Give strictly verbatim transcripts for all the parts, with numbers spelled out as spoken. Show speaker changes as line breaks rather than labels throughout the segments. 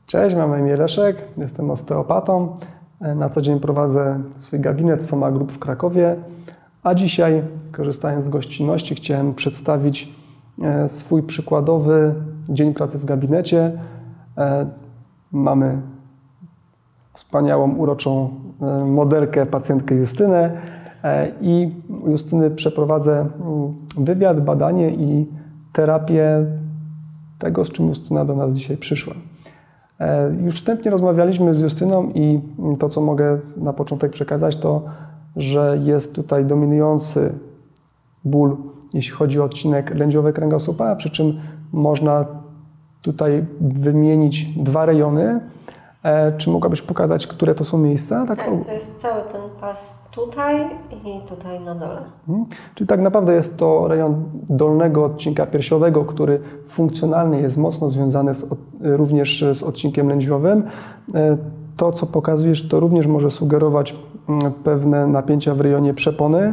Cześć, mam na imię Leszek, jestem osteopatą. Na co dzień prowadzę swój gabinet Soma Group w Krakowie, a dzisiaj, korzystając z gościnności, chciałem przedstawić swój przykładowy dzień pracy w gabinecie. Mamy wspaniałą, uroczą modelkę, pacjentkę Justynę i u Justyny przeprowadzę wywiad, badanie i terapię tego, z czym Justyna do nas dzisiaj przyszła. Już wstępnie rozmawialiśmy z Justyną i to, co mogę na początek przekazać, to, że jest tutaj dominujący ból, jeśli chodzi o odcinek lędźwiowy kręgosłupa, przy czym można tutaj wymienić dwa rejony. Czy mogłabyś pokazać, które to są miejsca?
Tak, tak, to jest cały ten pas tutaj i tutaj na dole.
Hmm. Czyli tak naprawdę jest to rejon dolnego odcinka piersiowego, który funkcjonalnie jest mocno związany z, również z odcinkiem lędźwiowym. To, co pokazujesz, to również może sugerować pewne napięcia w rejonie przepony.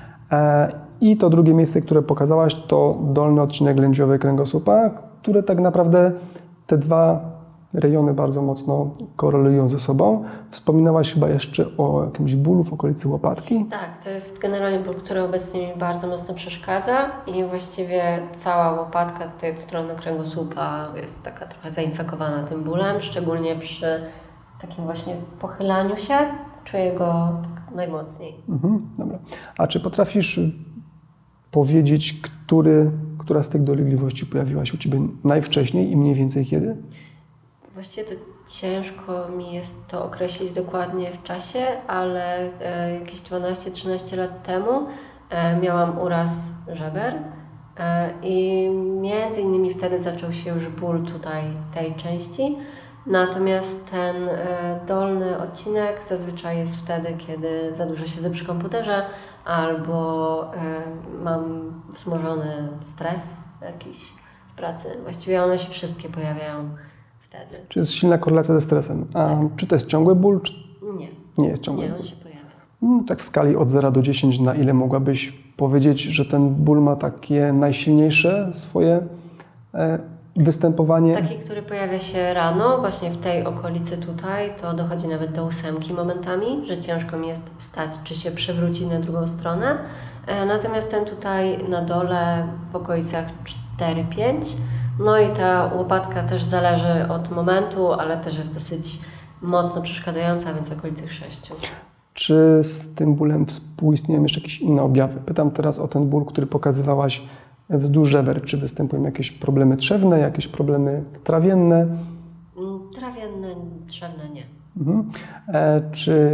I to drugie miejsce, które pokazałaś, to dolny odcinek lędźwiowy kręgosłupa, które tak naprawdę te dwa rejony bardzo mocno korelują ze sobą. Wspominałaś chyba jeszcze o jakimś bólu w okolicy łopatki?
Tak, to jest generalnie ból, który obecnie mi bardzo mocno przeszkadza i właściwie cała łopatka tutaj od strony kręgosłupa jest taka trochę zainfekowana tym bólem, szczególnie przy takim właśnie pochylaniu się czuję go tak najmocniej.
Mhm, dobra. A czy potrafisz powiedzieć, który, która z tych dolegliwości pojawiła się u Ciebie najwcześniej i mniej więcej kiedy?
Właściwie to ciężko mi jest to określić dokładnie w czasie, ale e, jakieś dwanaście trzynaście lat temu e, miałam uraz żeber e, i między innymi wtedy zaczął się już ból tutaj tej części. Natomiast ten e, dolny odcinek zazwyczaj jest wtedy, kiedy za dużo siedzę przy komputerze albo e, mam wzmożony stres jakiś w pracy. Właściwie one się wszystkie pojawiają wtedy.
Czy jest silna korelacja ze stresem? A tak. Czy to jest ciągły ból? Czy...
Nie.
Nie jest ciągły
Nie,
ból.
on się pojawia.
No, tak w skali od zera do dziesięciu, na ile mogłabyś powiedzieć, że ten ból ma takie najsilniejsze swoje e, występowanie?
Taki, który pojawia się rano, właśnie w tej okolicy tutaj, to dochodzi nawet do ósemki momentami, że ciężko mi jest wstać, czy się przewrócić na drugą stronę. E, natomiast ten tutaj na dole w okolicach cztery pięć. No i ta łopatka też zależy od momentu, ale też jest dosyć mocno przeszkadzająca, więc w okolicy sześciu.
Czy z tym bólem współistnieją jeszcze jakieś inne objawy? Pytam teraz o ten ból, który pokazywałaś wzdłuż żeber. Czy występują jakieś problemy trzewne, jakieś problemy trawienne?
Trawienne, trzewne nie.
Mhm. E, czy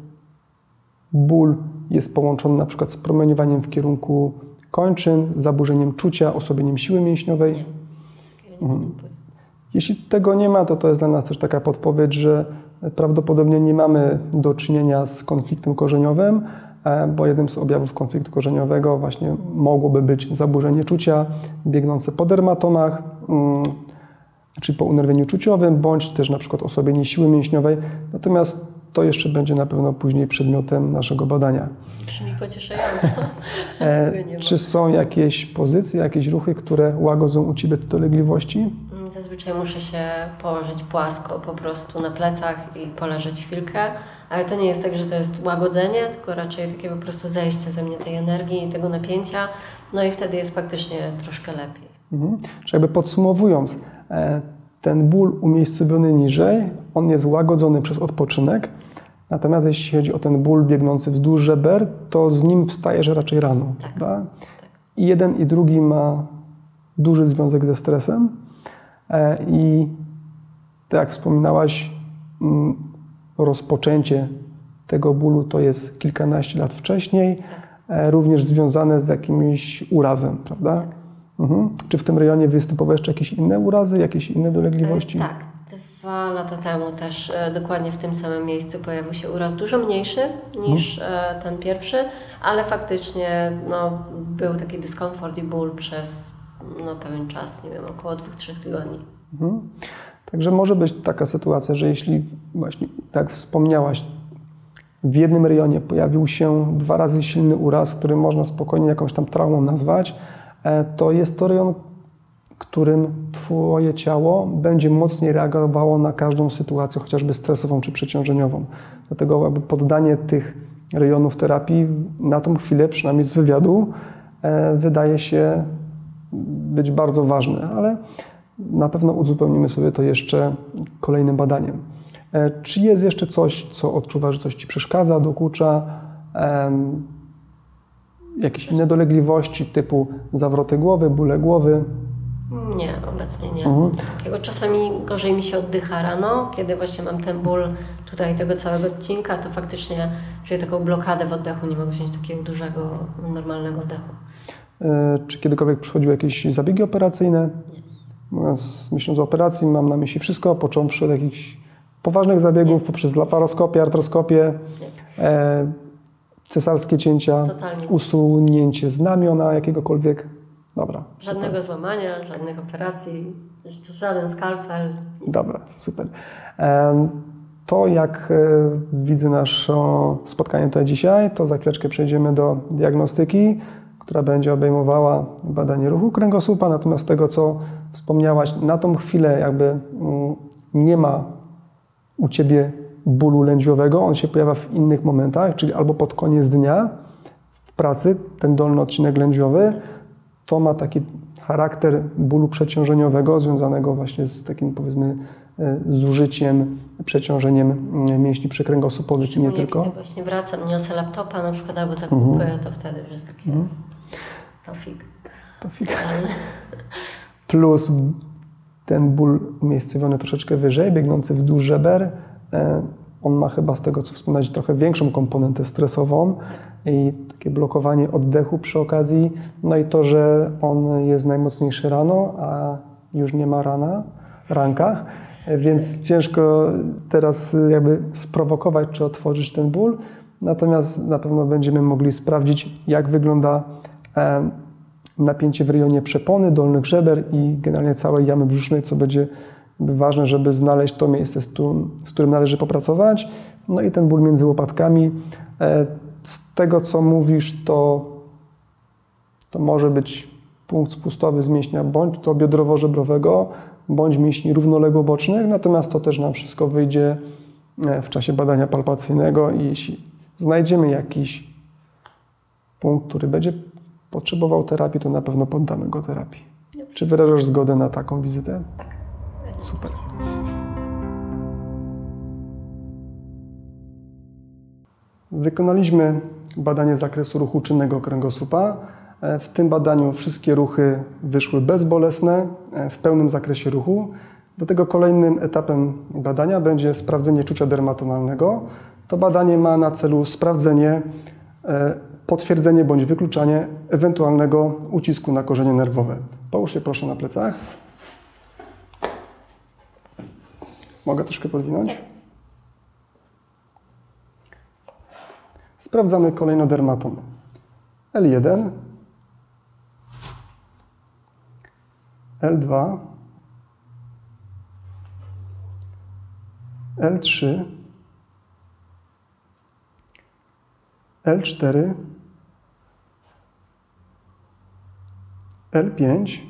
ból jest połączony na przykład z promieniowaniem w kierunku kończyn, zaburzeniem czucia, osłabieniem siły mięśniowej?
Nie. Mhm.
Jeśli tego nie ma, to to jest dla nas też taka podpowiedź, że prawdopodobnie nie mamy do czynienia z konfliktem korzeniowym, bo jednym z objawów konfliktu korzeniowego właśnie mogłoby być zaburzenie czucia biegnące po dermatomach, czyli po unerwieniu czuciowym, bądź też na przykład osłabienie siły mięśniowej. Natomiast to jeszcze będzie na pewno później przedmiotem naszego badania.
Brzmi pocieszająco.
E, czy są jakieś pozycje, jakieś ruchy, które łagodzą u Ciebie te dolegliwości?
Zazwyczaj muszę się położyć płasko po prostu na plecach i poleżeć chwilkę, ale to nie jest tak, że to jest łagodzenie, tylko raczej takie po prostu zejście ze mnie tej energii i tego napięcia, no i wtedy jest faktycznie troszkę lepiej.
Mhm. Czyli jakby podsumowując, e, ten ból umiejscowiony niżej, on jest łagodzony przez odpoczynek, natomiast jeśli chodzi o ten ból biegnący wzdłuż żeber, to z nim wstajesz raczej rano.
Tak,
prawda?
tak.
I jeden i drugi ma duży związek ze stresem i tak jak wspominałaś, rozpoczęcie tego bólu to jest kilkanaście lat wcześniej, tak. Również związane z jakimś urazem, prawda?
Tak.
Mhm. Czy w tym rejonie występowały jeszcze jakieś inne urazy, jakieś inne dolegliwości?
E, tak. Dwa lata temu też e, dokładnie w tym samym miejscu pojawił się uraz dużo mniejszy niż hmm. e, ten pierwszy, ale faktycznie no, był taki dyskomfort i ból przez no, pewien czas, nie wiem, około dwóch, trzech tygodni.
Hmm. Także może być taka sytuacja, że jeśli właśnie, tak wspomniałaś, w jednym rejonie pojawił się dwa razy silny uraz, który można spokojnie jakąś tam traumą nazwać, to jest to rejon którym Twoje ciało będzie mocniej reagowało na każdą sytuację, chociażby stresową czy przeciążeniową. Dlatego jakby poddanie tych rejonów terapii na tą chwilę, przynajmniej z wywiadu, e, wydaje się być bardzo ważne, ale na pewno uzupełnimy sobie to jeszcze kolejnym badaniem. E, czy jest jeszcze coś, co odczuwasz, że coś Ci przeszkadza, dokucza, e, jakieś inne dolegliwości typu zawroty głowy, bóle głowy?
Nie, obecnie nie.
Mhm.
Takiego czasami gorzej mi się oddycha rano, kiedy właśnie mam ten ból tutaj tego całego odcinka, to faktycznie czuję taką blokadę w oddechu, nie mogę wziąć takiego dużego, normalnego oddechu.
E, czy kiedykolwiek przychodziły jakieś zabiegi operacyjne?
Nie.
Mówiąc, myśląc o operacji, mam na myśli wszystko, począwszy od jakichś poważnych zabiegów, nie. poprzez laparoskopię, artroskopię, e, cesarskie cięcia,
Totalnie.
usunięcie znamiona jakiegokolwiek. Dobra.
Żadnego
super.
złamania, żadnych operacji, żaden skalpel. Nic.
Dobra, super. E, to jak e, widzę nasze spotkanie tutaj dzisiaj, to za chwileczkę przejdziemy do diagnostyki, która będzie obejmowała badanie ruchu kręgosłupa, natomiast z tego, co wspomniałaś, na tą chwilę jakby mm, nie ma u Ciebie bólu lędźwiowego, on się pojawia w innych momentach, czyli albo pod koniec dnia w pracy, ten dolny odcinek lędźwiowy, to ma taki charakter bólu przeciążeniowego związanego właśnie z takim, powiedzmy, zużyciem, przeciążeniem mięśni przykręgosłupowych i nie tylko.
Kiedy właśnie wracam, niosę laptopa na przykład albo zakupy, mhm. to wtedy już jest takie mhm. to fig.
To fig. Plus ten ból umiejscowiony troszeczkę wyżej, biegnący wzdłuż żeber, on ma chyba z tego, co wspomniałeś, trochę większą komponentę stresową i takie blokowanie oddechu przy okazji. No i to, że on jest najmocniejszy rano, a już nie ma rana, rankach, więc ciężko teraz jakby sprowokować czy otworzyć ten ból. Natomiast na pewno będziemy mogli sprawdzić, jak wygląda napięcie w rejonie przepony, dolnych żeber i generalnie całej jamy brzusznej, co będzie ważne, żeby znaleźć to miejsce, z którym, z którym należy popracować. No i ten ból między łopatkami. Z tego, co mówisz, to, to może być punkt spustowy z mięśnia bądź to biodrowo-żebrowego, bądź mięśni równoległobocznych, natomiast to też nam wszystko wyjdzie w czasie badania palpacyjnego i jeśli znajdziemy jakiś punkt, który będzie potrzebował terapii, to na pewno poddamy go terapii. Czy wyrażasz zgodę na taką wizytę?
Tak.
Super. Wykonaliśmy badanie zakresu ruchu czynnego kręgosłupa. W tym badaniu wszystkie ruchy wyszły bezbolesne, w pełnym zakresie ruchu. Dlatego kolejnym etapem badania będzie sprawdzenie czucia dermatonalnego. To badanie ma na celu sprawdzenie, potwierdzenie bądź wykluczanie ewentualnego ucisku na korzenie nerwowe. Połóż się proszę na plecach. Mogę troszkę podwinąć? Sprawdzamy kolejno dermatom. L jeden, L dwa, L trzy, L cztery, L pięć,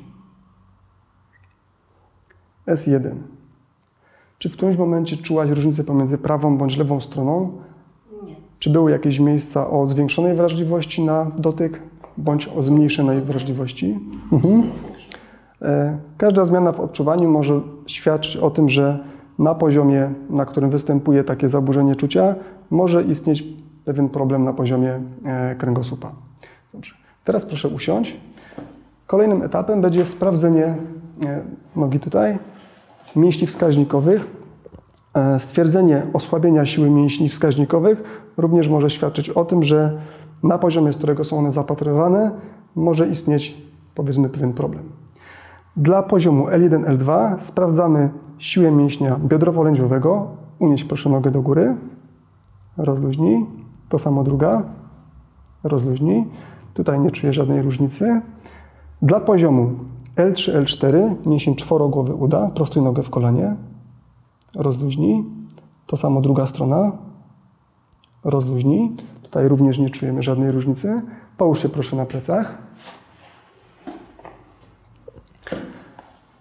S jeden. Czy w którymś momencie czułaś różnicę pomiędzy prawą bądź lewą stroną?
Nie.
Czy były jakieś miejsca o zwiększonej wrażliwości na dotyk bądź o zmniejszonej wrażliwości? Mhm. Każda zmiana w odczuwaniu może świadczyć o tym, że na poziomie, na którym występuje takie zaburzenie czucia, może istnieć pewien problem na poziomie kręgosłupa. Dobrze. Teraz proszę usiąść. Kolejnym etapem będzie sprawdzenie nogi tutaj, mięśni wskaźnikowych. Stwierdzenie osłabienia siły mięśni wskaźnikowych również może świadczyć o tym, że na poziomie, z którego są one zapatrywane, może istnieć, powiedzmy, pewien problem. Dla poziomu L jeden, L dwa sprawdzamy siłę mięśnia biodrowo-lędźwiowego. Unieś proszę nogę do góry. Rozluźnij. To samo druga. Rozluźnij. Tutaj nie czuję żadnej różnicy. Dla poziomu L trzy, L cztery mięsień czworogłowy uda. Prostuj nogę w kolanie. Rozluźnij. To samo druga strona. Rozluźnij. Tutaj również nie czujemy żadnej różnicy. Połóż się proszę na plecach.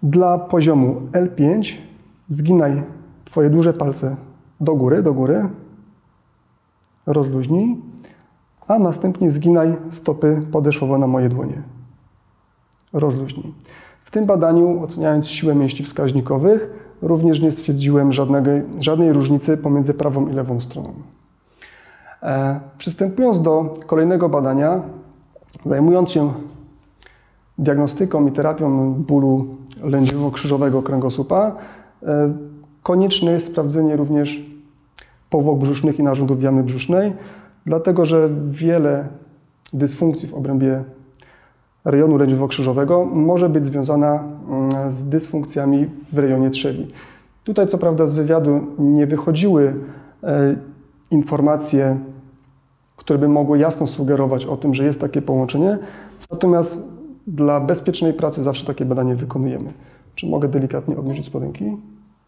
Dla poziomu L pięć zginaj Twoje duże palce do góry, do góry, rozluźnij, a następnie zginaj stopy podeszwowo na moje dłonie. Rozluźnij. W tym badaniu, oceniając siłę mięśni wskaźnikowych, również nie stwierdziłem żadnego, żadnej różnicy pomiędzy prawą i lewą stroną. E, przystępując do kolejnego badania, zajmując się diagnostyką i terapią bólu lędźwiowo-krzyżowego kręgosłupa, e, konieczne jest sprawdzenie również powłok brzusznych i narządów jamy brzusznej, dlatego że wiele dysfunkcji w obrębie rejonu lędźwiowo-krzyżowego może być związana z dysfunkcjami w rejonie trzewi. Tutaj co prawda z wywiadu nie wychodziły e, informacje, które by mogły jasno sugerować o tym, że jest takie połączenie, natomiast dla bezpiecznej pracy zawsze takie badanie wykonujemy. Czy mogę delikatnie obniżyć spodenki?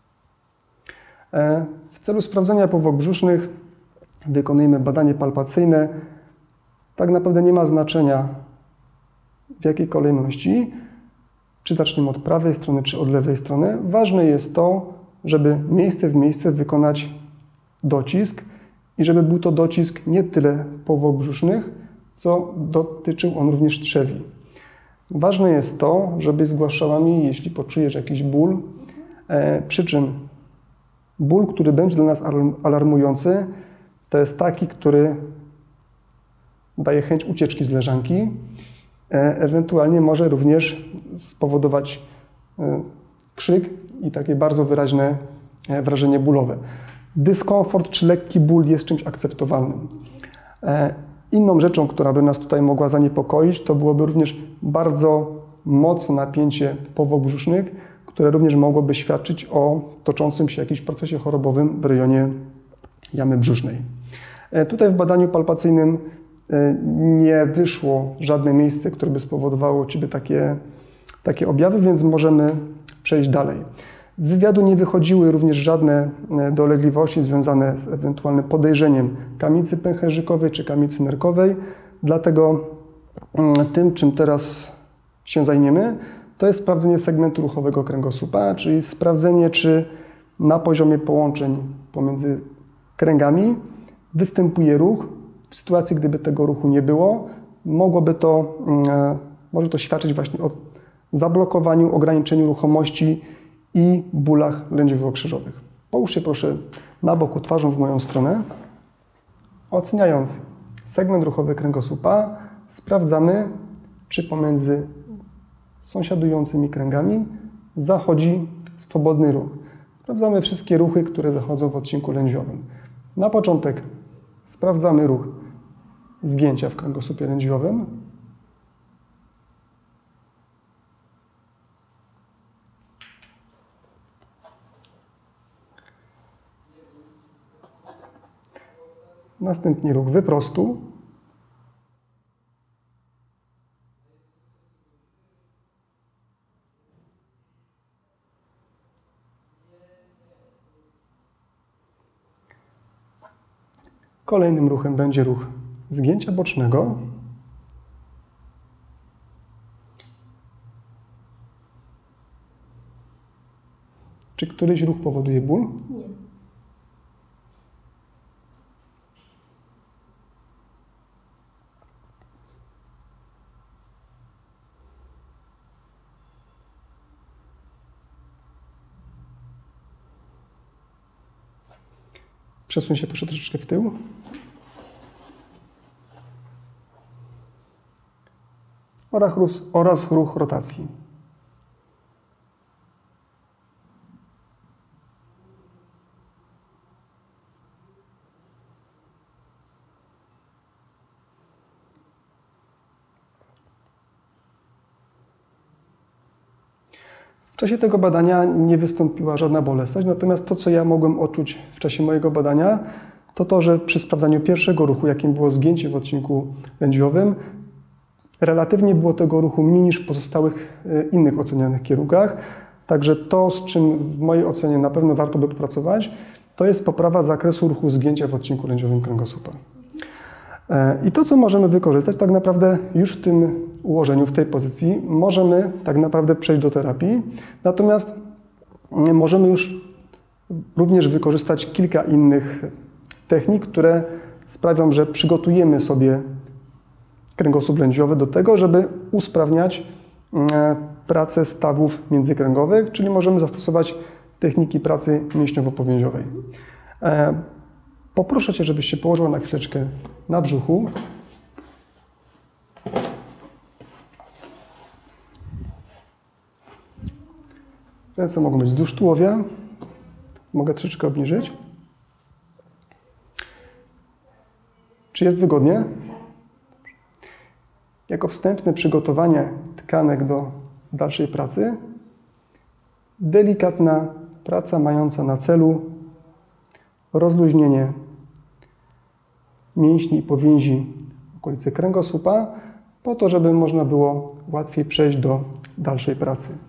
E, w celu sprawdzenia powłok brzusznych wykonujemy badanie palpacyjne. Tak naprawdę nie ma znaczenia, w jakiej kolejności, czy zaczniemy od prawej strony, czy od lewej strony. Ważne jest to, żeby miejsce w miejsce wykonać docisk i żeby był to docisk nie tyle powłok brzusznych, co dotyczył on również trzewi. Ważne jest to, żebyś zgłaszała mi, jeśli poczujesz jakiś ból, e, przy czym ból, który będzie dla nas alarmujący, to jest taki, który daje chęć ucieczki z leżanki, ewentualnie może również spowodować krzyk i takie bardzo wyraźne wrażenie bólowe. Dyskomfort czy lekki ból jest czymś akceptowalnym. Inną rzeczą, która by nas tutaj mogła zaniepokoić, to byłoby również bardzo mocne napięcie powłok brzusznych, które również mogłoby świadczyć o toczącym się jakimś procesie chorobowym w rejonie jamy brzusznej. Tutaj w badaniu palpacyjnym nie wyszło żadne miejsce, które by spowodowało u Ciebie takie, takie objawy, więc możemy przejść dalej. Z wywiadu nie wychodziły również żadne dolegliwości związane z ewentualnym podejrzeniem kamicy pęcherzykowej czy kamicy nerkowej, dlatego tym, czym teraz się zajmiemy, to jest sprawdzenie segmentu ruchowego kręgosłupa, czyli sprawdzenie, czy na poziomie połączeń pomiędzy kręgami występuje ruch. W sytuacji, gdyby tego ruchu nie było, mogłoby to, może to świadczyć właśnie o zablokowaniu, ograniczeniu ruchomości i bólach lędźwiowo-krzyżowych. Połóż się proszę na boku twarzą w moją stronę. Oceniając segment ruchowy kręgosłupa, sprawdzamy, czy pomiędzy sąsiadującymi kręgami zachodzi swobodny ruch. Sprawdzamy wszystkie ruchy, które zachodzą w odcinku lędźwiowym. Na początek sprawdzamy ruch zgięcia w kręgosłupie lędźwiowym. Następnie ruch wyprostu. Kolejnym ruchem będzie ruch zgięcia bocznego. Czy któryś ruch powoduje ból?
Nie.
Przesuń się proszę troszeczkę w tył. Oraz ruch, oraz ruch rotacji. W czasie tego badania nie wystąpiła żadna bolesność, natomiast to, co ja mogłem odczuć w czasie mojego badania, to to, że przy sprawdzaniu pierwszego ruchu, jakim było zgięcie w odcinku lędźwiowym, relatywnie było tego ruchu mniej niż w pozostałych innych ocenianych kierunkach. Także to, z czym w mojej ocenie na pewno warto by popracować, to jest poprawa zakresu ruchu zgięcia w odcinku lędźwiowym kręgosłupa. I to, co możemy wykorzystać, tak naprawdę już w tym ułożeniu, w tej pozycji, możemy tak naprawdę przejść do terapii. Natomiast możemy już również wykorzystać kilka innych technik, które sprawią, że przygotujemy sobie kręgosłup lędźwiowy do tego, żeby usprawniać pracę stawów międzykręgowych, czyli możemy zastosować techniki pracy mięśniowo-powięziowej. Poproszę Cię, żebyś się położyła na chwileczkę na brzuchu. Ręce mogą być wzdłuż tułowia. Mogę troszeczkę obniżyć. Czy jest wygodnie? Jako wstępne przygotowanie tkanek do dalszej pracy, delikatna praca mająca na celu rozluźnienie mięśni i powięzi w okolicy kręgosłupa, po to, żeby można było łatwiej przejść do dalszej pracy.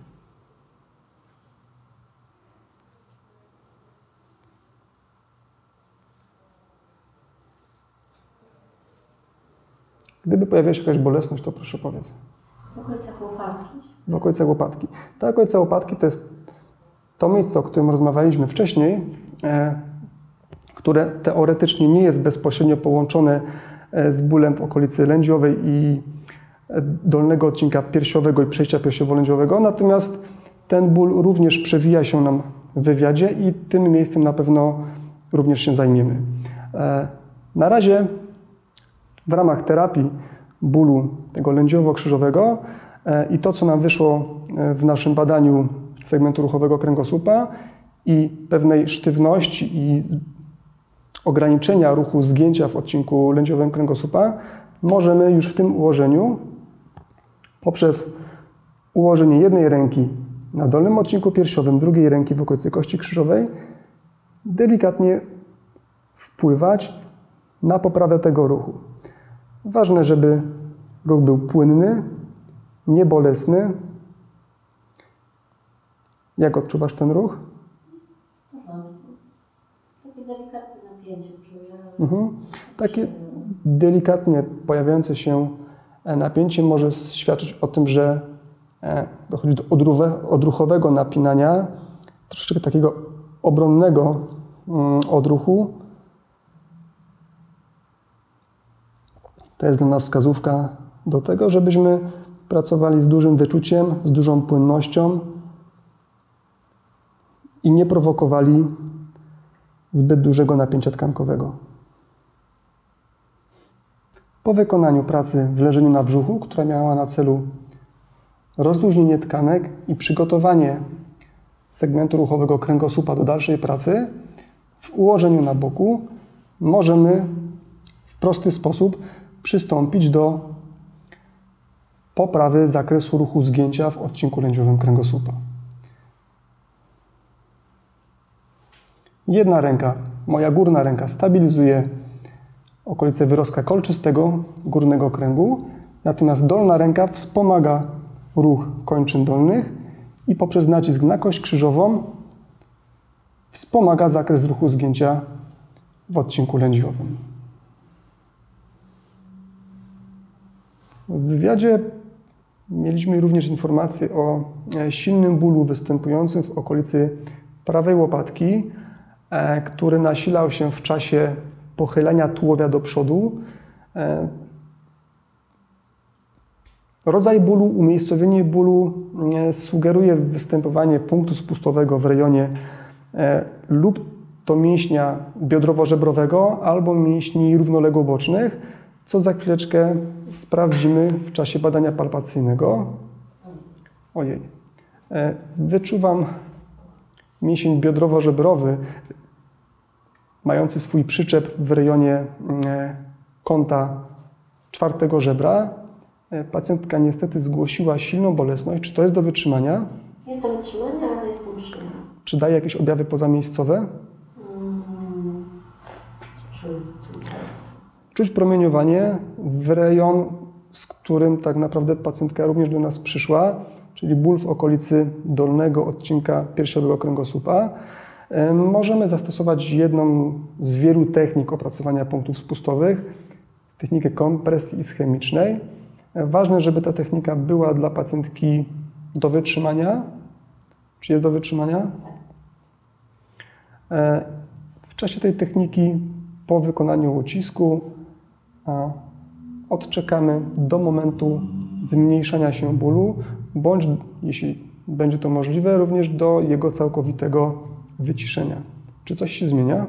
Gdyby pojawiła się jakaś bolesność, to proszę powiedz.
W okolicach łopatki?
W okolicach łopatki. Ta okolica łopatki to jest to miejsce, o którym rozmawialiśmy wcześniej, e, które teoretycznie nie jest bezpośrednio połączone z bólem w okolicy lędźwiowej i dolnego odcinka piersiowego i przejścia piersiowo-lędźwiowego, natomiast ten ból również przewija się nam w wywiadzie i tym miejscem na pewno również się zajmiemy. E, na razie w ramach terapii bólu tego lędźwiowo-krzyżowego e, i to, co nam wyszło w naszym badaniu segmentu ruchowego kręgosłupa i pewnej sztywności i ograniczenia ruchu zgięcia w odcinku lędźwiowym kręgosłupa, możemy już w tym ułożeniu poprzez ułożenie jednej ręki na dolnym odcinku piersiowym, drugiej ręki w okolicy kości krzyżowej delikatnie wpływać na poprawę tego ruchu. Ważne, żeby ruch był płynny, niebolesny. Jak odczuwasz ten ruch?
Takie delikatne napięcie czuję.
Mhm. Takie delikatnie pojawiające się napięcie może świadczyć o tym, że dochodzi do odruchowego napinania, troszeczkę takiego obronnego odruchu. To jest dla nas wskazówka do tego, żebyśmy pracowali z dużym wyczuciem, z dużą płynnością i nie prowokowali zbyt dużego napięcia tkankowego. Po wykonaniu pracy w leżeniu na brzuchu, która miała na celu rozluźnienie tkanek i przygotowanie segmentu ruchowego kręgosłupa do dalszej pracy, w ułożeniu na boku możemy w prosty sposób przystąpić do poprawy zakresu ruchu zgięcia w odcinku lędźwiowym kręgosłupa. Jedna ręka, moja górna ręka, stabilizuje okolice wyrostka kolczystego górnego kręgu, natomiast dolna ręka wspomaga ruch kończyn dolnych i poprzez nacisk na kość krzyżową wspomaga zakres ruchu zgięcia w odcinku lędźwiowym. W wywiadzie mieliśmy również informację o silnym bólu występującym w okolicy prawej łopatki, który nasilał się w czasie pochylenia tułowia do przodu. Rodzaj bólu, umiejscowienie bólu sugeruje występowanie punktu spustowego w rejonie lub to mięśnia biodrowo-żebrowego albo mięśni równoległobocznych, co za chwileczkę sprawdzimy w czasie badania palpacyjnego. Ojej. Wyczuwam mięsień biodrowo-żebrowy mający swój przyczep w rejonie kąta czwartego żebra. Pacjentka niestety zgłosiła silną bolesność. Czy to jest do wytrzymania?
Jest do wytrzymania, ale jestem silna.
Czy daje jakieś objawy pozamiejscowe?
Mm, czuję tutaj.
Czuć promieniowanie w rejon, z którym tak naprawdę pacjentka również do nas przyszła, czyli ból w okolicy dolnego odcinka piersiowego kręgosłupa. Możemy zastosować jedną z wielu technik opracowania punktów spustowych. technikę kompresji ischemicznej. Ważne, żeby ta technika była dla pacjentki do wytrzymania. Czy jest do wytrzymania? W czasie tej techniki, po wykonaniu ucisku, odczekamy do momentu zmniejszania się bólu, bądź, jeśli będzie to możliwe, również do jego całkowitego wyciszenia. Czy coś się zmienia?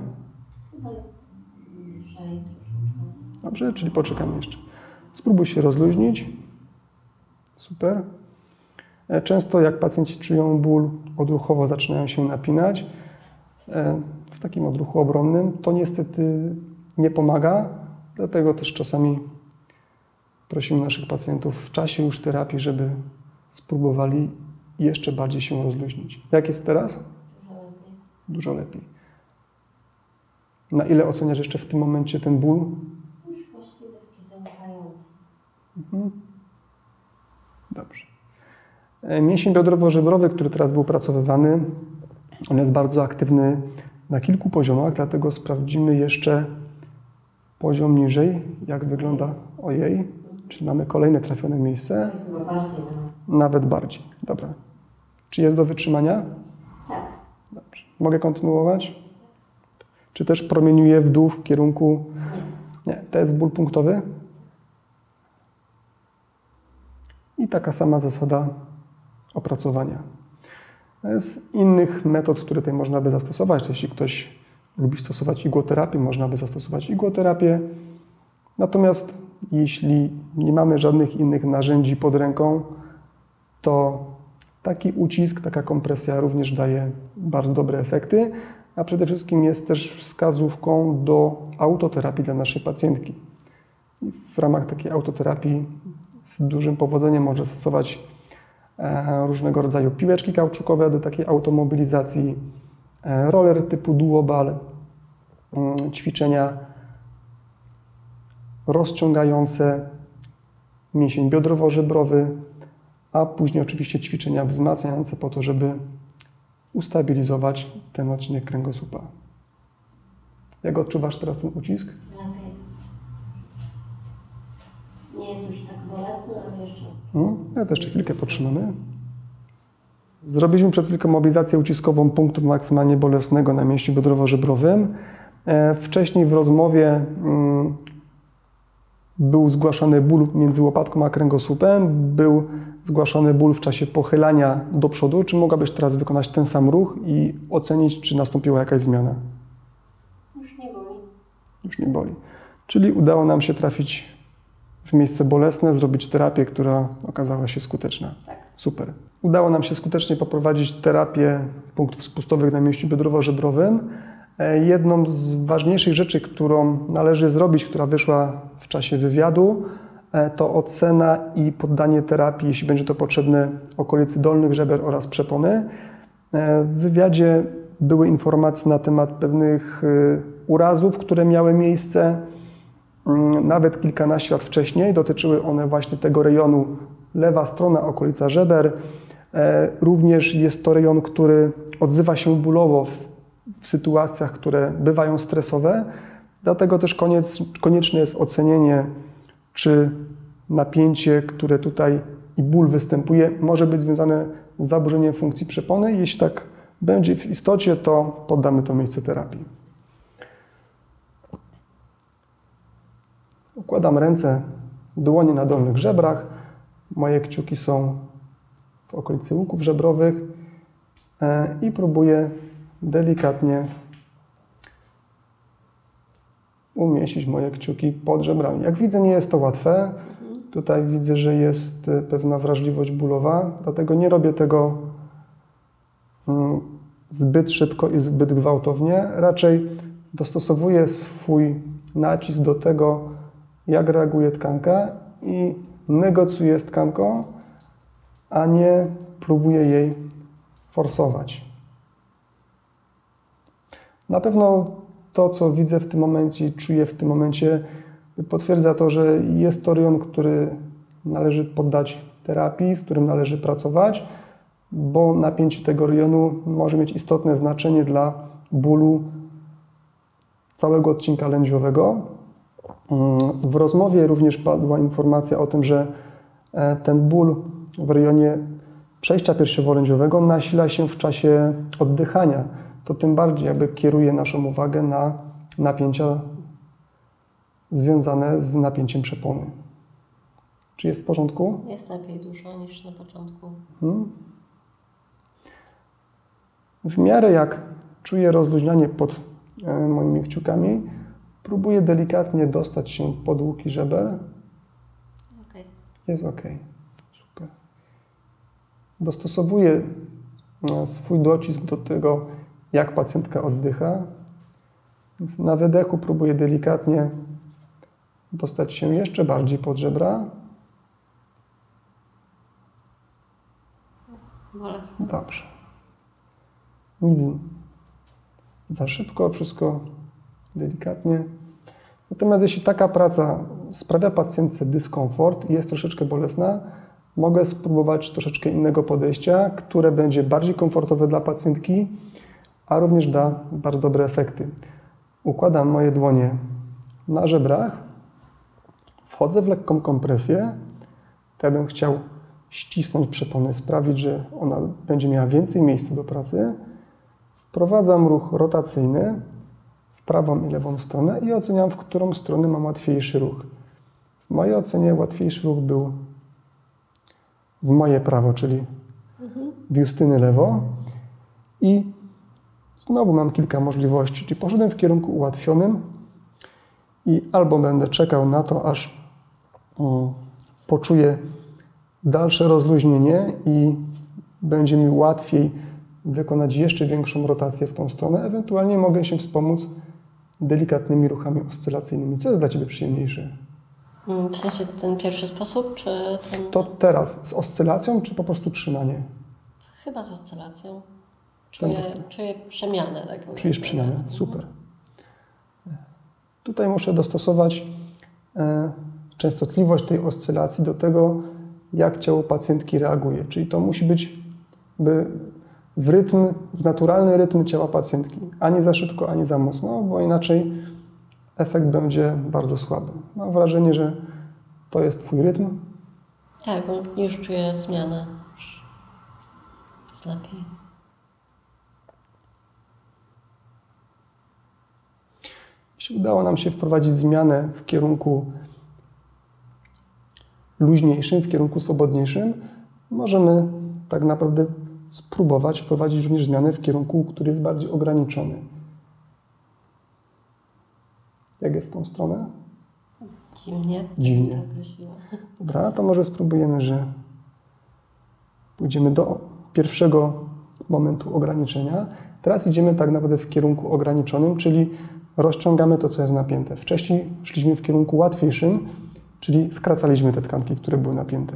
Dobrze, czyli poczekamy jeszcze. Spróbuj się rozluźnić. Super. Często jak pacjenci czują ból, odruchowo zaczynają się napinać. W takim odruchu obronnym to niestety nie pomaga, dlatego też czasami prosimy naszych pacjentów w czasie już terapii, żeby spróbowali jeszcze bardziej się rozluźnić. Jak jest teraz?
Dużo lepiej.
Dużo lepiej. Na ile oceniasz jeszcze w tym momencie ten ból?
Już właściwie taki zanikający.
Mhm. Dobrze. Mięsień biodrowo-żebrowy, który teraz był opracowywany, on jest bardzo aktywny na kilku poziomach, dlatego sprawdzimy jeszcze poziom niżej, jak wygląda. Ojej, czyli mamy kolejne trafione miejsce.
Chyba bardziej. No.
Nawet bardziej. Dobra. Czy jest do wytrzymania?
Tak.
Dobrze. Mogę kontynuować? Czy też promieniuje w dół w kierunku...
Nie.
Nie. To jest ból punktowy. I taka sama zasada opracowania. Z innych metod, które tutaj można by zastosować, jeśli ktoś lubi stosować igłoterapię, można by zastosować igłoterapię. Natomiast jeśli nie mamy żadnych innych narzędzi pod ręką, to taki ucisk, taka kompresja również daje bardzo dobre efekty, a przede wszystkim jest też wskazówką do autoterapii dla naszej pacjentki. I w ramach takiej autoterapii z dużym powodzeniem można stosować różnego rodzaju piłeczki kauczukowe do takiej automobilizacji, roller typu duoball, ćwiczenia rozciągające mięsień biodrowo-żebrowy, a później oczywiście ćwiczenia wzmacniające po to, żeby ustabilizować ten odcinek kręgosłupa. Jak odczuwasz teraz ten ucisk?
Lepiej. Nie jest już tak bolesny, ale jeszcze...
Hmm? Ja też jeszcze chwilkę potrzymamy. Zrobiliśmy przed chwilką mobilizację uciskową punktu maksymalnie bolesnego na mięśniu biodrowo-żebrowym. Wcześniej w rozmowie hmm, był zgłaszany ból między łopatką a kręgosłupem, był zgłaszany ból w czasie pochylania do przodu. Czy mogłabyś teraz wykonać ten sam ruch i ocenić, czy nastąpiła jakaś zmiana?
Już nie boli.
Już nie boli. Czyli udało nam się trafić w miejsce bolesne, zrobić terapię, która okazała się skuteczna.
Tak.
Super. Udało nam się skutecznie poprowadzić terapię punktów spustowych na mięśniu biodrowo-żebrowym. Jedną z ważniejszych rzeczy, którą należy zrobić, która wyszła w czasie wywiadu, to ocena i poddanie terapii, jeśli będzie to potrzebne, okolicy dolnych żeber oraz przepony. W wywiadzie były informacje na temat pewnych urazów, które miały miejsce nawet kilkanaście lat wcześniej. Dotyczyły one właśnie tego rejonu lewa strona, okolica żeber. Również jest to rejon, który odzywa się bólowo w, w sytuacjach, które bywają stresowe. Dlatego też koniec, konieczne jest ocenienie, czy napięcie, które tutaj i ból występuje, może być związane z zaburzeniem funkcji przepony. Jeśli tak będzie w istocie, to poddamy to miejsce terapii. Układam ręce, dłonie na dolnych żebrach. Moje kciuki są w okolicy łuków żebrowych i próbuję delikatnie umieścić moje kciuki pod żebrami. Jak widzę, nie jest to łatwe. Tutaj widzę, że jest pewna wrażliwość bólowa, dlatego nie robię tego zbyt szybko i zbyt gwałtownie. Raczej dostosowuję swój nacisk do tego, jak reaguje tkanka i negocjuję z tkanką, a nie próbuję jej forsować. Na pewno to, co widzę w tym momencie i czuję w tym momencie, potwierdza to, że jest to rejon, który należy poddać terapii, z którym należy pracować, bo napięcie tego rejonu może mieć istotne znaczenie dla bólu całego odcinka lędźwiowego. W rozmowie również padła informacja o tym, że ten ból w rejonie przejścia piersiowo-lędźwiowego nasila się w czasie oddychania. To tym bardziej jakby kieruje naszą uwagę na napięcia związane z napięciem przepony. Czy jest w porządku?
Jest lepiej dużo niż na początku.
Hmm. W miarę jak czuję rozluźnianie pod e, moimi kciukami, próbuję delikatnie dostać się pod łuki żeber.
Okay.
Jest ok. Super. Dostosowuję e, swój docisk do tego, jak pacjentka oddycha. Więc na wydechu próbuję delikatnie dostać się jeszcze bardziej pod żebra.
Bolesne.
Dobrze. Nic za szybko, wszystko delikatnie. Natomiast jeśli taka praca sprawia pacjentce dyskomfort i jest troszeczkę bolesna, mogę spróbować troszeczkę innego podejścia, które będzie bardziej komfortowe dla pacjentki, a również da bardzo dobre efekty. Układam moje dłonie na żebrach, wchodzę w lekką kompresję, to ja bym chciał ścisnąć przeponę, sprawić, że ona będzie miała więcej miejsca do pracy. Wprowadzam ruch rotacyjny w prawą i lewą stronę i oceniam, w którą stronę mam łatwiejszy ruch. W mojej ocenie łatwiejszy ruch był w moje prawo, czyli w Justyny lewo. I znowu mam kilka możliwości, czyli poszedłem w kierunku ułatwionym i albo będę czekał na to, aż um, poczuję dalsze rozluźnienie i będzie mi łatwiej wykonać jeszcze większą rotację w tą stronę. Ewentualnie mogę się wspomóc delikatnymi ruchami oscylacyjnymi. Co jest dla Ciebie przyjemniejsze?
W sensie ten pierwszy sposób, czy ten...
To teraz z oscylacją, czy po prostu trzymanie?
Chyba z oscylacją. Czuję, czuję przemianę. Taką
Czujesz przemianę? Super. Tutaj muszę dostosować e, częstotliwość tej oscylacji do tego, jak ciało pacjentki reaguje. Czyli to musi być by w rytm, w naturalny rytm ciała pacjentki. Ani za szybko, ani za mocno, bo inaczej efekt będzie bardzo słaby. Mam wrażenie, że to jest Twój rytm.
Tak, bo już czuję zmianę. Jest lepiej.
Jeśli udało nam się wprowadzić zmianę w kierunku luźniejszym, w kierunku swobodniejszym, możemy tak naprawdę spróbować wprowadzić również zmianę w kierunku, który jest bardziej ograniczony. Jak jest w tą stronę?
Dziwnie.
Dziwnie.
Tak określiła.
Dobra, to może spróbujemy, że pójdziemy do pierwszego momentu ograniczenia. Teraz idziemy tak naprawdę w kierunku ograniczonym, czyli rozciągamy to, co jest napięte. Wcześniej szliśmy w kierunku łatwiejszym, czyli skracaliśmy te tkanki, które były napięte.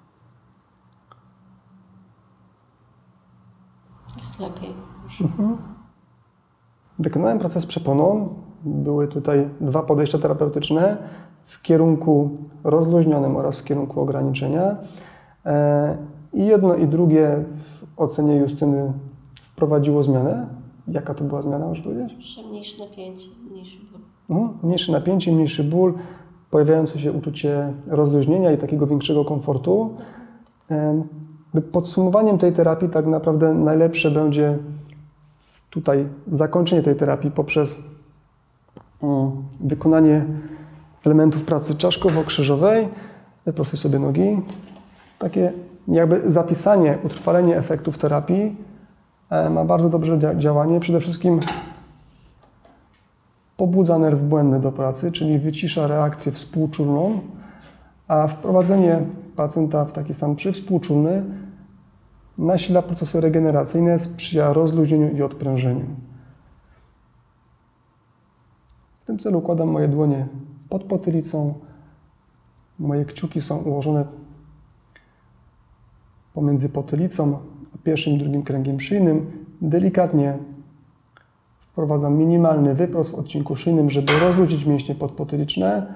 Jest lepiej.
Mhm. Wykonałem pracę z przeponą. Były tutaj dwa podejścia terapeutyczne w kierunku rozluźnionym oraz w kierunku ograniczenia. I jedno i drugie w ocenie Justyny wprowadziło zmianę. Jaka to była zmiana, możesz powiedzieć?
Mniejsze napięcie, mniejszy ból.
Mhm. Mniejsze napięcie, mniejszy ból, pojawiające się uczucie rozluźnienia i takiego większego komfortu. Podsumowaniem tej terapii tak naprawdę najlepsze będzie tutaj zakończenie tej terapii poprzez wykonanie elementów pracy czaszkowo-krzyżowej. Wyprostuj sobie nogi. Takie jakby zapisanie, utrwalenie efektów terapii ma bardzo dobre działanie. Przede wszystkim pobudza nerw błędny do pracy, czyli wycisza reakcję współczulną, a wprowadzenie pacjenta w taki stan przywspółczulny nasila procesy regeneracyjne, sprzyja rozluźnieniu i odprężeniu. W tym celu układam moje dłonie pod potylicą. Moje kciuki są ułożone pomiędzy potylicą a pierwszym i drugim kręgiem szyjnym. Delikatnie wprowadzam minimalny wyprost w odcinku szyjnym, żeby rozluźnić mięśnie podpotyliczne.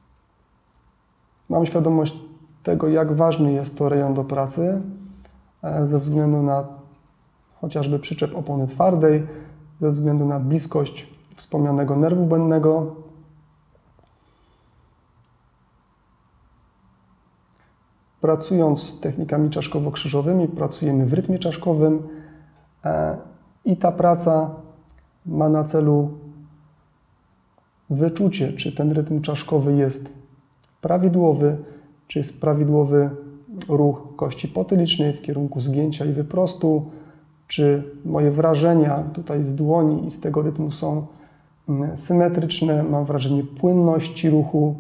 Mam świadomość tego, jak ważny jest to rejon do pracy ze względu na chociażby przyczep opony twardej, ze względu na bliskość wspomnianego nerwu błędnego. pracując z technikami czaszkowo-krzyżowymi, pracujemy w rytmie czaszkowym i ta praca ma na celu wyczucie, czy ten rytm czaszkowy jest prawidłowy, czy jest prawidłowy ruch kości potylicznej w kierunku zgięcia i wyprostu, czy moje wrażenia tutaj z dłoni i z tego rytmu są symetryczne, mam wrażenie płynności ruchu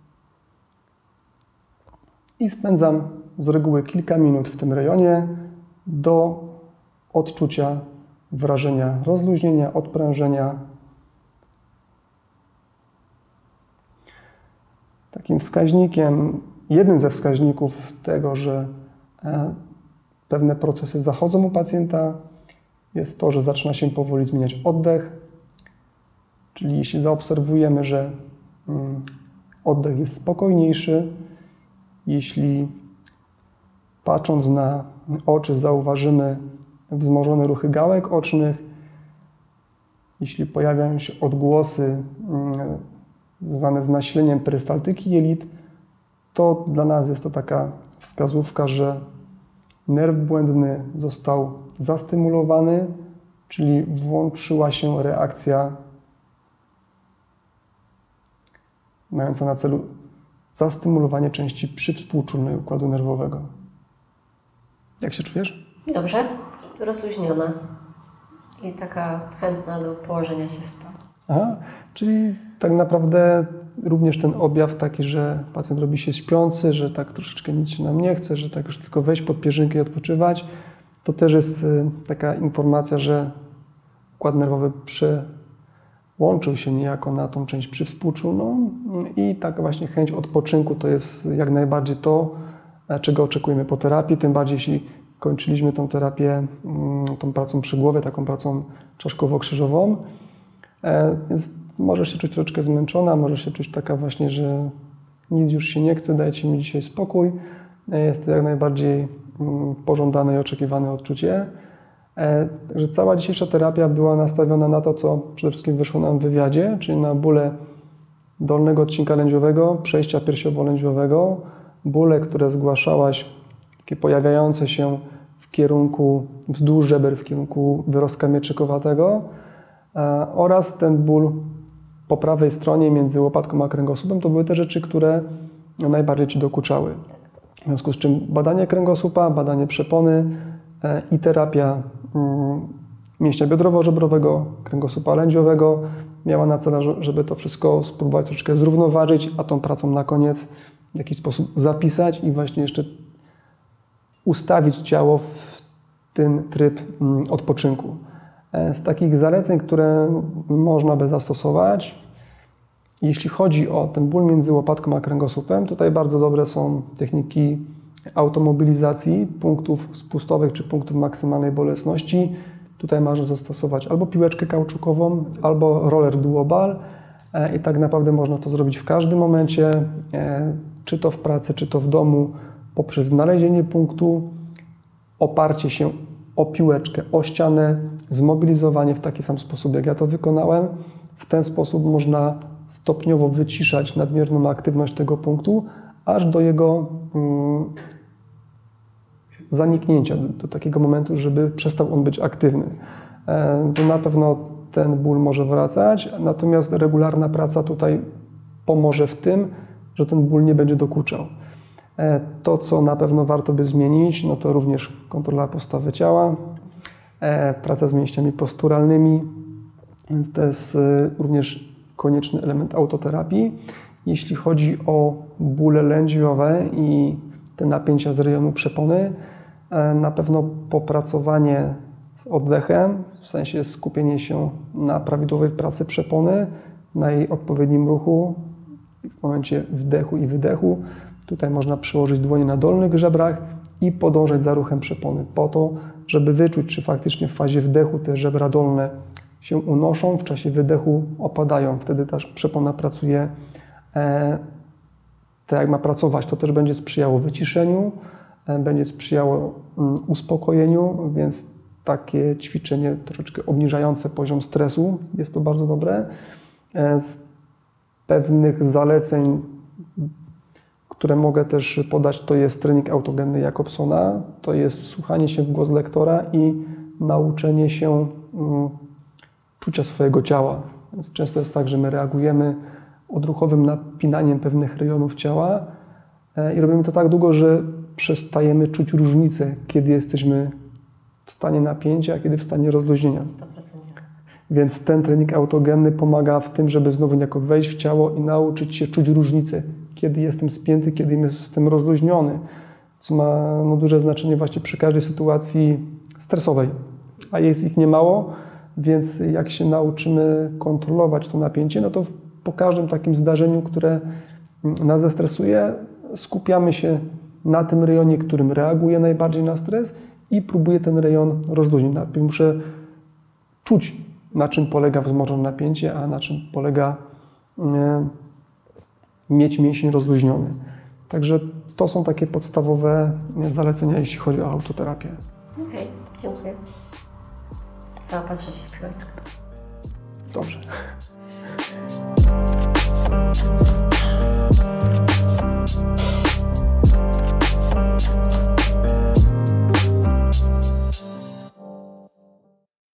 i spędzam z reguły kilka minut w tym rejonie do odczucia wrażenia rozluźnienia, odprężenia. Takim wskaźnikiem, jednym ze wskaźników tego, że pewne procesy zachodzą u pacjenta, jest to, że zaczyna się powoli zmieniać oddech. Czyli jeśli zaobserwujemy, że oddech jest spokojniejszy, jeśli patrząc na oczy zauważymy wzmożone ruchy gałek ocznych, jeśli pojawiają się odgłosy związane z nasileniem perystaltyki jelit, to dla nas jest to taka wskazówka, że nerw błędny został zastymulowany, czyli włączyła się reakcja mająca na celu zastymulowanie części przywspółczulnej układu nerwowego. Jak się czujesz?
Dobrze, rozluźniona i taka chętna do położenia się spać.
Aha, czyli tak naprawdę również ten objaw taki, że pacjent robi się śpiący, że tak troszeczkę nic się nam nie chce, że tak już tylko wejść pod pierzynkę i odpoczywać, to też jest taka informacja, że układ nerwowy przełączył się niejako na tą część przywspółczulną i taka właśnie chęć odpoczynku to jest jak najbardziej to, czego oczekujemy po terapii, tym bardziej jeśli kończyliśmy tą terapię tą pracą przy głowie, taką pracą czaszkowo-krzyżową, więc możesz się czuć troszeczkę zmęczona, możesz się czuć taka właśnie, że nic już się nie chce, dajcie mi dzisiaj spokój. Jest to jak najbardziej pożądane i oczekiwane odczucie. Także cała dzisiejsza terapia była nastawiona na to, co przede wszystkim wyszło nam w wywiadzie, czyli na bóle dolnego odcinka lędźwiowego, przejścia piersiowo-lędźwiowego, bóle, które zgłaszałaś, takie pojawiające się w kierunku, wzdłuż żeber, w kierunku wyrostka mieczykowatego oraz ten ból po prawej stronie między łopatką a kręgosłupem. To były te rzeczy, które najbardziej Ci dokuczały. W związku z czym badanie kręgosłupa, badanie przepony i terapia mięśnia biodrowo-żebrowego, kręgosłupa lędźwiowego miała na celu, żeby to wszystko spróbować troszeczkę zrównoważyć, a tą pracą na koniec w jakiś sposób zapisać i właśnie jeszcze ustawić ciało w ten tryb odpoczynku. Z takich zaleceń, które można by zastosować, jeśli chodzi o ten ból między łopatką a kręgosłupem, tutaj bardzo dobre są techniki automobilizacji punktów spustowych czy punktów maksymalnej bolesności. Tutaj można zastosować albo piłeczkę kauczukową, albo roller duoball i tak naprawdę można to zrobić w każdym momencie, czy to w pracy, czy to w domu, poprzez znalezienie punktu, oparcie się o piłeczkę, o ścianę, zmobilizowanie w taki sam sposób, jak ja to wykonałem. W ten sposób można stopniowo wyciszać nadmierną aktywność tego punktu, aż do jego mm, zaniknięcia, do, do takiego momentu, żeby przestał on być aktywny. E, to na pewno ten ból może wracać, natomiast regularna praca tutaj pomoże w tym, że ten ból nie będzie dokuczał. E, to, co na pewno warto by zmienić, no to również kontrola postawy ciała, e, praca z mięśniami posturalnymi, więc to jest e, również konieczny element autoterapii. Jeśli chodzi o bóle lędźwiowe i te napięcia z rejonu przepony, na pewno popracowanie z oddechem, w sensie skupienie się na prawidłowej pracy przepony, na jej odpowiednim ruchu w momencie wdechu i wydechu. Tutaj można przyłożyć dłonie na dolnych żebrach i podążać za ruchem przepony po to, żeby wyczuć, czy faktycznie w fazie wdechu te żebra dolne się unoszą, w czasie wydechu opadają. Wtedy ta przepona pracuje e, tak, jak ma pracować. To też będzie sprzyjało wyciszeniu, e, będzie sprzyjało um, uspokojeniu, więc takie ćwiczenie troszeczkę obniżające poziom stresu jest to bardzo dobre. E, z pewnych zaleceń, które mogę też podać, to jest trening autogenny Jacobsona, to jest wsłuchanie się w głos lektora i nauczenie się um, czucia swojego ciała. Więc często jest tak, że my reagujemy odruchowym napinaniem pewnych rejonów ciała e, i robimy to tak długo, że przestajemy czuć różnicę, kiedy jesteśmy w stanie napięcia, a kiedy w stanie rozluźnienia.
sto procent.
Więc ten trening autogenny pomaga w tym, żeby znowu niejako wejść w ciało i nauczyć się czuć różnicę, kiedy jestem spięty, kiedy jestem rozluźniony, co ma no, duże znaczenie właśnie przy każdej sytuacji stresowej, a jest ich niemało, więc jak się nauczymy kontrolować to napięcie, no to po każdym takim zdarzeniu, które nas zestresuje, skupiamy się na tym rejonie, którym reaguje najbardziej na stres i próbuję ten rejon rozluźnić. Najpierw muszę czuć, na czym polega wzmożone napięcie, a na czym polega e, mieć mięsień rozluźniony. Także to są takie podstawowe zalecenia, jeśli chodzi o autoterapię.
Okej, okay, dziękuję. Zaopatrzę się w piłeczkę.
Dobrze.